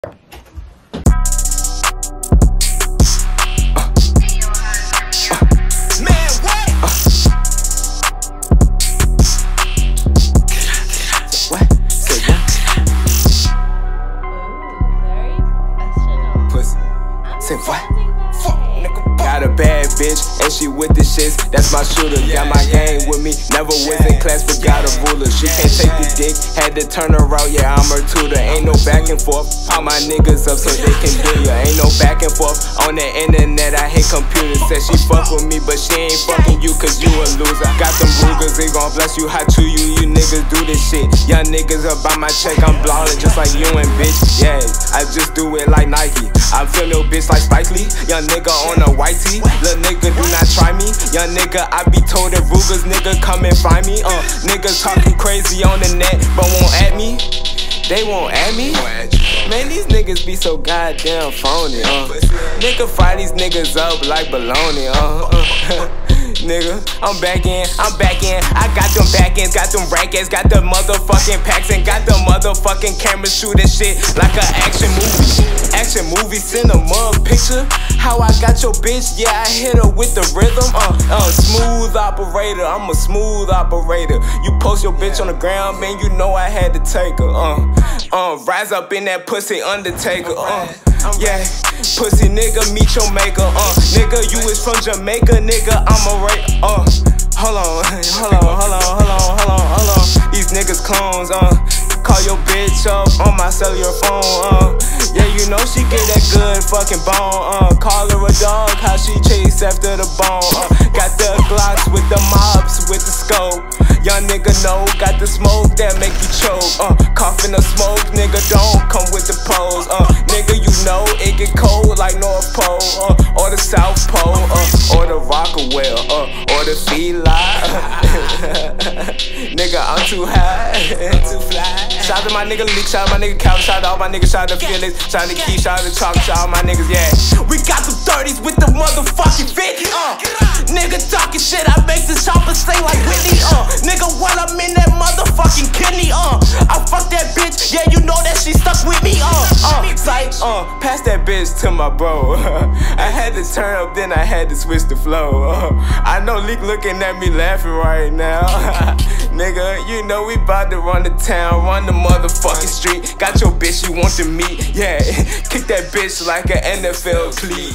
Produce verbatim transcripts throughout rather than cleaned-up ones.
Got a bad bitch, and she with the shits, that's my shooter. Got my gang with me, never was in class, but got a ruler. She can't take the dick, had to turn her out, yeah, I'm her tutor. Ain't no back and forth, all my niggas up so they can do ya. Ain't no back and forth, on the internet, I hate computers. Said she fuck with me, but she ain't fucking you, cause you a loser. Got them Rugers, they gon' bless you, how to you, you niggas do this shit. Young niggas up by my check, I'm ballin' just like you and bitch. Yeah, I just do it like Nike. I feel no bitch like Spike Lee. Young nigga on a white tee. Lil' nigga, do not try me. Young nigga, I be told that Rugers, nigga, come and find me. Uh, niggas talking crazy on the net, but won't at me. They won't at me. Man, these niggas be so goddamn phony. Uh, nigga, fry these niggas up like baloney. Uh, uh. Nigga, I'm back in, I'm back in. I got them back ends, got them rackets, got the motherfucking packs, and got the motherfucking camera shooting shit like an action movie. Action movie, cinema picture. How I got your bitch, yeah, I hit her with the rhythm. Uh, uh, smooth operator, I'm a smooth operator. You post your bitch on the ground, man, you know I had to take her. Uh, uh, rise up in that pussy, Undertaker. Uh. Yeah, pussy nigga, meet your maker. Uh, nigga, you is from Jamaica, nigga. I'm a rape. Uh, hold on, hold on, hold on, hold on, hold on, hold on. These niggas clones. Uh, call your bitch up on my cellular phone. Uh, yeah, you know she get that good fucking bone. Uh, call her a dog, how she chase after the bone. Uh, got the Glocks with the mobs with the scope. Young nigga know, got the smoke that make you choke. Uh, coughing the smoke, nigga don't come with the pose. Uh, nigga, you know it get cold like North Pole, uh, or the South Pole, uh, or the Rockaway, uh, or the Fila. Nigga, I'm too high, too fly. Shout out to my nigga Leak, shout out to my nigga Calvin, shout out to all my niggas, shout out to Felix, shout out to Keith, shout out to Chalk, shout out to my niggas, yeah. We got the thirties with the motherfucking fifty, uh. Nigga talking shit, I make this chopper sing like Whitney, uh. Nigga, when I'm in that motherfucking kidney, uh. I fuck that bitch, yeah, you know that she stuck with me, uh. Uh, psych, uh, pass that bitch to my bro. I had to turn up, then I had to switch the flow. Uh, I know Leak looking at me laughing right now. Nigga, you know we bout to run the town, run the motherfucking street. Got your bitch you want to meet, yeah. Kick that bitch like an N F L cleat.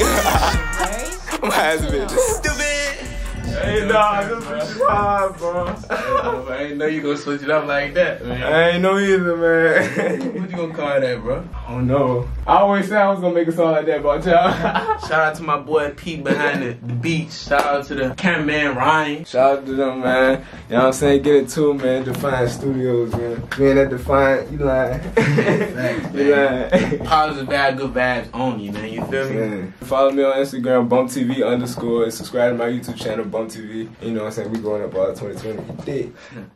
My ass bitch. Stupid. Hey, nah, this bitch hard, bro. I ain't know you gonna switch it up like that, man. I ain't know either, man. What you gonna call that, bro? I don't know. I always said I was gonna make a song like that about y'all. Shout out to my boy Pete behind the, the beats. Shout out to the cameraman Ryan. Shout out to them, man. You know what I'm saying? Get it too, man. Define Studios, man. Man, that Define, you lying. Thanks, you lying. Positive bad, good vibes only, man. You feel me? Man. Follow me on Instagram, BumpTV underscore. Subscribe to my YouTube channel, BumpTV. You know what I'm saying? We going up all twenty twenty.